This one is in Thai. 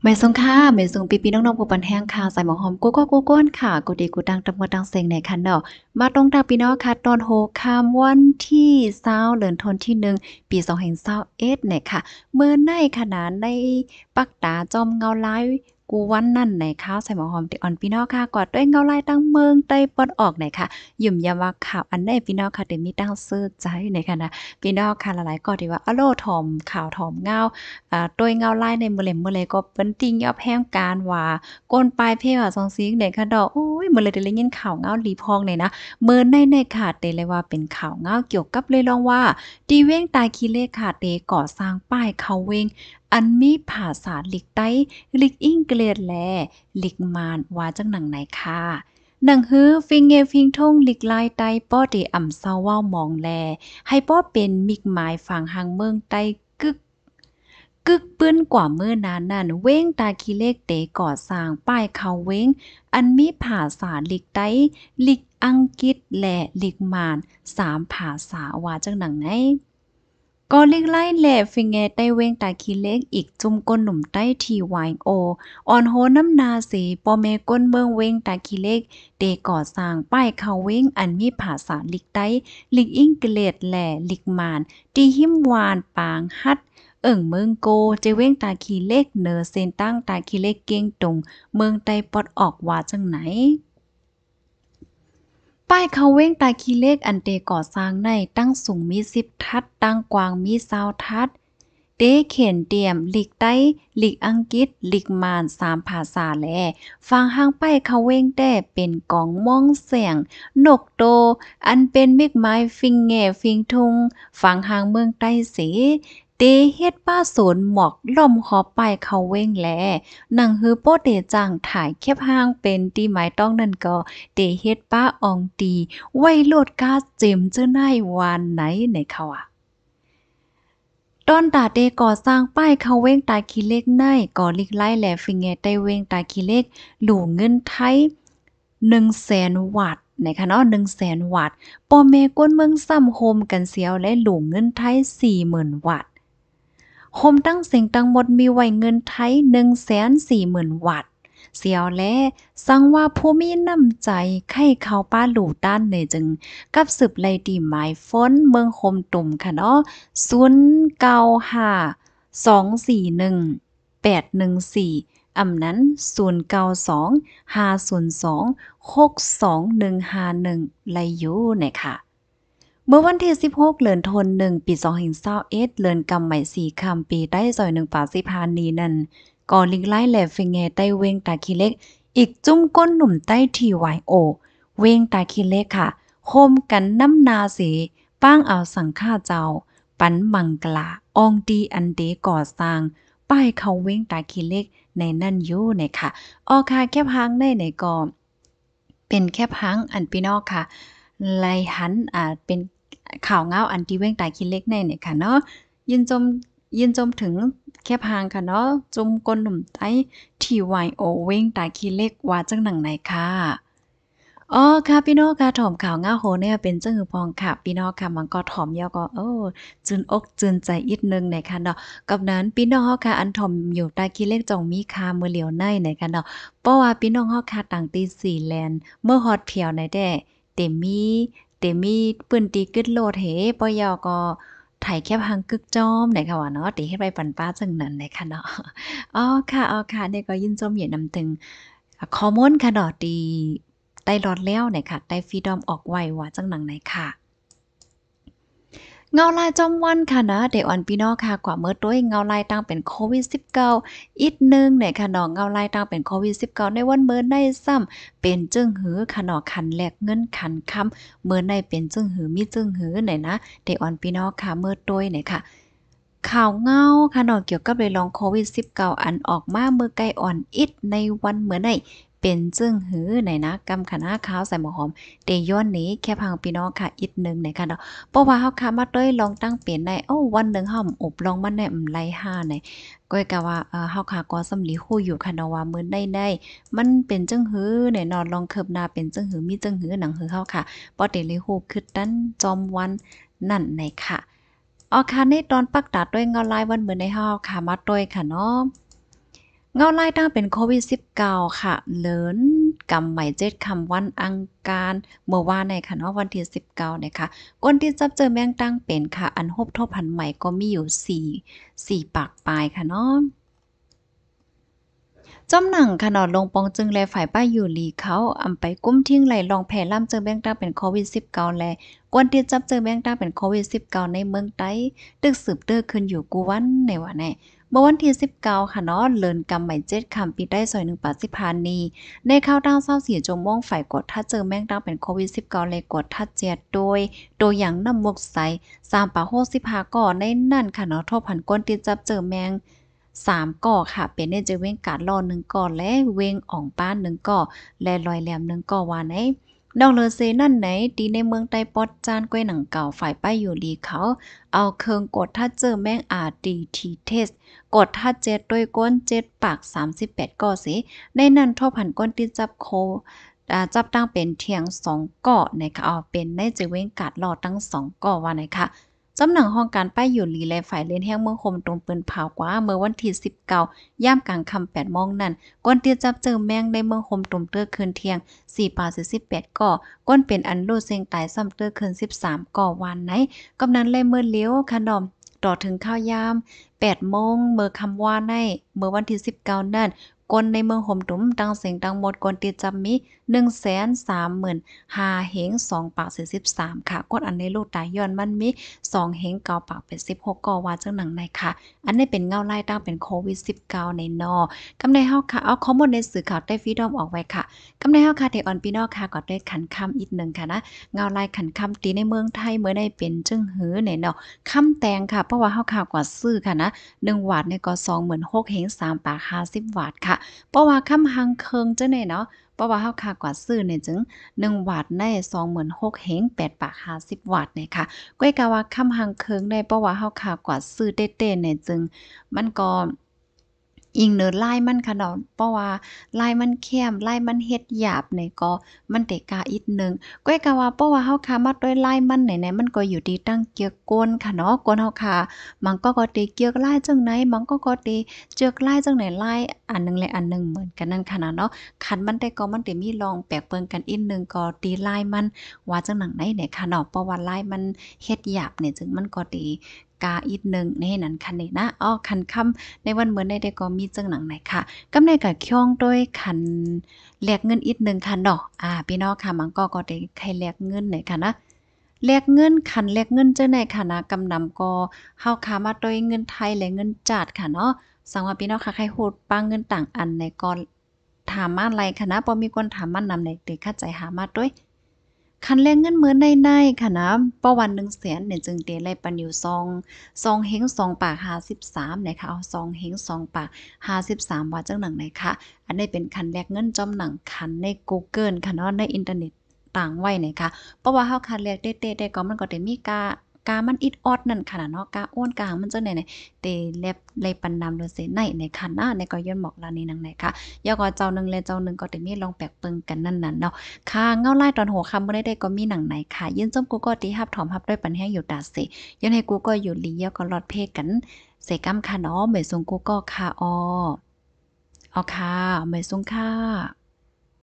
ม่สงค่ะแม่สงพี่ๆน้องๆผู้ปันแห้งค่ะใส่หมอหอมกู้ก็กู้ก้นค่ะกูดีกูดังตำบลดังเซ็งในคันเนาะมาตรงตามพี่น้องค่ะตอนโหค่ำวันที่20เดือนธันวาคมที่1ปี2021เนี่ยค่ะเมื่อในขณะในปักตาจอมเงาลายกูวันนั่นในข้าวใส่หมอหอมที่อ่อนพี่น้องค่ะกอดด้วยเงาลายตั้งเมืองใต้ปอดออกเนี่ยค่ะยุ่มยามว่าข่าวอันใดพี่น้องค่ะเดี๋ยวมีตั้งซื้อใจในค่ะนะพี่น้องค่ะหลายๆก็ที่ว่าอะโลถ่อมข่าวถ่อมเงา ตัวยเงาลายในมื้อเล็มมื้อเลยก็เปิ้นติงยอบแฮมการว่าก้นปลายเพว่าซองซิงได้ค่ะดอกโอ้ยมื้อเลยได้ยินข่าวเงาหลีพองเนี่ยนะมื้อในค่ะเตเลยว่าเป็นข่าวเงาเกี่ยวกับเลยลองว่าตีเว้งตายขี้เหล็กค่ะเตก่อสร้างป้ายเขาเว้งอันมีภาษาหลีกใต้หลีกอังกฤษแลหลีกมานว่าจังหนังไหนค่ะหนังฮื้อฟิงเงฟิงท่งหลีกลายใต้ป้อเตอ่ำเซาเว้ามองแลให้ป้อเป็นมิกหมายฝั่งหางเมืองใต้กึก กึกปื้นกว่ามื้อนั้นนั่นเว้งตาขี้เหล็กเตก่อสร้างป้ายเขาเว้งอันมีภาษาลิกไต้ลิกอังกฤษและลิกมาน3ภาษาว่าจังหนังไหนก็ลิกไล่แหล่ฟิงแงใต้เว้งตาขี้เหล็กอีกจุ่มก้นหนุ่มใต้ที YO อ่อนโหน้ำนาสีปอแม่ก้นเมืองเว้งตาขี้เหล็กเตก่อสร้างป้ายเขาเว้งอันมีภาษาลิกไต้ลิกอังกฤษและลิกมานที่หิมวานปางฮัด เมืองโกเจเว้งตาขี้เล็กเหนือเส้นตั้งตาขี้เล็กเก้งตรงเมืองใต้ปอดออกว่าจังไหนป้ายเขาเว้งตาขี้เล็กอันเตก่อสร้างในตั้งสูงมี10ทัดตั้งกว้างมี20ทัดเตเขียนเตรียมหลีกใต้หลีกอังกฤษหลีกมาน3ภาษาแลฟังห้างป้ายเขาเว้งแต่เป็นกองม่องเสียงนกโตอันเป็นมิกไม้ฟิงแง่ฟิงทุงฟังหางเมืองใต้เส เตเฮ็ดป้าสวนหมอกล่อมหอไปเขาเว้งแลหนังฮือโป้เตจังถ่ายแคบห้างเป็นตีหมายต้องนั่นก็เตเฮ็ดป้าอองตีไว้โลดกาเจิมเจ้านายวานไหนไหนเขาอะต้นตาเตก่อสร้างป้ายเขาเว้งตาขี้เล็กในก่อลิกไล่แหลฟิงแงใต้เว้งตาขี้เล็กหลู่เงินไทย100,000วัตต์นะคะเนาะ100,000วัตต์ป้อแม่กวนเมืองซ้ำโฮมกันเสียวและหลู่เงินไทย40,000วัตต์ โฮมตั้งเสียงตั้งหมดมีไว้เงินไทย140,000วัตต์เสียวแลสังว่าผู้มีน้ำใจไข้เขาป้าหลู่ต้านเนจึงกับสืบไลดีหมายฟ้นเมืองโฮมตุ่มค่ะเนาะ095241 814อำนั้น092502625151ไลอยู่เนี่ยค่ะ เมื่อวันที่16เดือนธันวาคมปี2021เดือนกำไหมสีคำปีได้ซอย1ปาสิพานีนั่นก่อลิงไล่แหลฟิงแงใต้เวงตาขี้เล็กอีกจุ้มก้นหนุ่มใต้ทีวายโอเวงตาขี้เล็กค่ะโฮมกันน้ำนาสีป้างเอาสังฆาเจ้าปันมังกลาอองดีอันเดก่อสร้างป้ายเขาเว้งตาขี้เล็กในนั่นอยู่เนี่ยค่ะออค่ะแคบหางได้ไหนก็เป็นแคบหางอันพี่น้องค่ะไลหันเป็นข่าวเงาอันที่เว้งตายขี้เล็กในเนี่ยค่ะเนาะยินจมยินจมถึงแคบหางค่ะเนาะจมกลหนุ่มไต้ที่ YO เว้งตายขี้เล็กว่าจังหนังไหนค่ะอ๋อค่ะพี่น้องค่ะถ่อมข่าวเงาโหเนี่ยเป็นจังหือพองค่ะพี่น้องค่ะมันก็ถ่อมยาวก็จืนอกจืนใจอีกหนึ่งเนี่ยค่ะเนาะกับนั้นพี่น้องเฮาค่ะอันถ่อมอยู่ใต้ขี้เล็กจ่องมีคามือเหลียวในเนี่ยค่ะเนาะเพราะว่าพี่น้องเฮาค่ะต่างตีสีแลนด์เมื่อฮอดเพียวในแด้เต็มมีปื้นตีกึดโลดเหปอยอก็ไถแคบหังกึกจ้อมไหนค่ะว่าเนาะติเฮ็ดไว้ปันป้าจังนั้นไหนค่ะเนาะอ๋อค่ะเนี่ยก็ยินจมเหยียดนำถึงข้อมูลค่ะเนาะที่ได้รอดแล้วไหนค่ะได้ฟรีดอมออกไว้ว่าจังหนังไหนค่ะ เงาลายจอมวันค่ะนะเดออนพี่น้องค่ะกว่าเมื่อต้วยเงาลายตั้งเป็นโควิด19อีกหนึ่งเนี่ยค่ะเนาะเงาลายตั้งเป็นโควิด19ในวันเมื่อในซ้ำเป็นจึงหือค่ะเนาะคันแลกเงินคันค้ำเมื่อในเป็นจึงหือมีจึงหือเนี่ยนะเดออนพี่น้องค่ะเมื่อต้วยเนี่ยค่ะข่าวเงาค่ะเนาะเกี่ยวกับเรื่องลองโควิด19อันออกมาเมื่อใกล้อ่อนอิดในวันเมื่อในเป็นจึงหือไหนนะกำคณะขาวใส่หมอหอมเตย้อนนี้แค่พังพี่น้องค่ะอีกหนึ่งเนี่ยค่ะเนาะ เพราะว่าเฮาคามาเต้ยลองตั้งเป็นได้วันหนึ่งเฮาอบลองมันได้ไลห้าในก้อยกะว่าเฮาค่ะก็สำลีฮู้อยู่ค่ะเนาะว่ามื้อได้มันเป็นจังหือแน่นอนลองเคิบหน้าเป็นจังหือมีจังหือหนังหือเฮาค่ะบ่ได้เลยฮู้คือดันจอมวันนั่นในค่ะอ๋อค่ะในตอนปักตาด้วยเงาลายวันมื้อในเฮาค่ะมาต้อยค่ะเนาะเงาไล่ตั้งเป็นโควิด19ค่ะเลินกำไหม7คำวันอังคารเมื่อวานในค่ะเนาะวันที่19เนี่ยค่ะคนที่จับเจอแมงตั้งเป็นค่ะอันพบทบพันธุ์ใหม่ก็มีอยู่4ปากปลายค่ะเนาะ จอมหนังขนอดลงปองจึงแลฝ่ายป้ายอยู่หลีเขาอำไปกุ้มทิ้งไหลลองแผ่ล่ำเจอแบงต้าเป็นโควิด19แลกวนที่จับเจอแบงต้าเป็นโควิด19ในเมืองไต้ตึกสืบเตื้อขึ้นอยู่กูวันในว่าแน่เมื่อวันที่19ค่ะเนาะเลินกำไหม7คำปีได้ซอย1ปาสิพานีในข่าวตั้ง24ชั่วโมงฝ่ายกดถ้าเจอแมงดาเป็นโควิด19เลยกดถ้าเจียดโดยตัวอย่างน้ำมกใส3ปา65ก่อในนั่นค่ะเนาะทบพันก้นที่จับเจอแมง ก่อค่ะเป็นเนี่ยจะเว้งการล่อ1ก่อและเว้งอ่องป้าน1ก่อและลอยแหลม1ก่อว่าไหนดอกเลอเซนั่นไหนตีในเมืองใต้ปอดจานก้วยหนังเก่าฝ่ายป้ายอยู่ลีเขาเอาเคิงกดถ้าเจอแม่งอาดีทีเทสกดถ้าเจ็ดด้วยก้น7ปาก38ก่อสิในนั้นทบหันก้นที่จับโคจับตั้งเป็นเทียง2ก่อนะคะเอาเป็นในจะเว้งการล่อตั้ง2ก่อว่าไหนคะ จำหนังห้องการป้ายอยู่หลีและฝ่ายเล่นแห้งเมืองคมตรงปืนเผากว่าเมื่อวันที่19ย่ามกลางค่ำ8โมงนั้นก้นเตียจับเจอแมงในเมืองคมตรงเตื้อคืนเที่ยง4ปา48ก่อก้นเป็นอันโลเซงตายซ้ำเตื้อคืน13ก่อวันไหนกำนั้นเลยเมื่อเลี้ยวขนมต่อถึงข้าวยาม8โมงเมื่อคำว่าในเมื่อวันที่19นั้นก้นในเมืองห่มตุ้มดังเสียงดังหมดก้นตีจับมี135,000เฮง2ปาก43ค่ะก้นอันในลูกตายย้อนมันมี 2เฮงเกาปากเป็น16กอว่าจังหนังในค่ะอันนี้เป็นเงาไล่ตั้งเป็นโควิด19ในนอกำในเฮาค่ะเอาข้อมูลในสื่อข่าวได้ฟรีดอมออกไว้ค่ะกำในเฮาค่ะเทออนพี่น้องค่ะก็ได้ขันคำอีกหนึ่งค่ะนะเงาไล่ขันคำตีในเมืองไทยเมื่อได้เป็นจึงหือในเนาะคำแตงค่ะเพราะว่าเฮาข่าวกว่าซื้อค่ะนะ1วาทเนี่ยก็26,000เฮง3ปาก50วาทค่ะเพราะว่าคำหังเคิงจังได๋เนาะเพราะว่าเฮาค่ากว่าซื้อเนี่ยจึง1วาทใน26,000เฮง8ปาก50วาทเนี่ยค่ะ ก้อยกะว่าคำหังเคิงได้เพราะว่าเฮาค่ากว่าซื้อเต้ๆเนี่ยจึงมันก็อิงเนินลายมันค่ะเนาะเพราะว่าลายมันเข้มลายมันเฮ็ดหยาบเนี่ยก็มันเตะกาอีกหนึ่งก้อยกะว่าเพราะว่าเฮาค้ามาด้วยลายมันไหนๆมันก็อยู่ที่ตั้งเกียกก้นค่ะเนาะก้นเฮาค่ะมันก็ติเกียกลายจังไหนมันก็ติเจือกลายจังไหนลายอันหนึงและอันหนึงเหมือนกันนั่นค่ะนะเนาะคันมันแต่ก็มันติมีลองแปลกเปิงกันอีกหนึ่งก็ตีลายมันว่าจังหนังไหนเนี่ยค่ะเนาะเพราะว่าลายมันเฮ็ดหยาบเนี่ยจึงมันก็ติกาอีกหนึ่งในนั้นคันนี้นะอ้อคันคำ ในวันเหมือนได้ก็มีจังหนังไหนค่ะกำในกับข่องด้วยคันแลกเงินอีกหนึ่งค่ะเนาะพี่น้องค่ะมันก็ได้ใครแลกเงินไหนค่ะนะแลกเงินคันแลกเงินจังได๋ค่ะนะกำนำก็เฮาค่ะมาด้วยเงินไทยและเงินจาดค่ะเนาะสังว่าพี่น้องค่ะใครฮู้ปางเงินต่างอันในก็ถามมาไลค่ะนะบ่มีคนถามมานำในติเข้าใจหามาด้วย คันแลงเงินมื้อในๆค่ะนะประวัน100,000เนี่ยจึงได้ไล่ปันอยู่ซองเฮง2ปาก53นะคะเอาซองเฮง2ปาก53ว่าจังหนังไหนคะอันนี้เป็นคันแลกเงินจอมหนังคันในกูเกิลค่ะเนาะในอินเทอร์เน็ตต่างไว้นะคะเพราะว่าเฮาคันแลกเต๊ะๆได้ก็มันก็ได้มีกามันอิดออดนั่นค่ะเนาะกาอ้วนกามันจังไหนๆเตแลบไล่ปันนำโดยเสในคันในก็ย้อนบอกลานี้นังไหนคะยาก็เจ้าหนึงและเจ้าหนึงก็ได้มีลองแปลกเปิงกันนั่นน่ะเนาะ ค่ะเงาไล่ตอนหัวค่ำบ่ได้ได้ก็มีหนังไหนค่ะยินจมกูก็ตีฮับถอมฮับด้วยปันแห้งอยู่ตาเสย้อนให้กูก็อยู่ลียก็ลอดเพกันเสกำค่ะเนาะเหมยซุงกูก็ค่ะออค่ะเหมยซุงค่ะ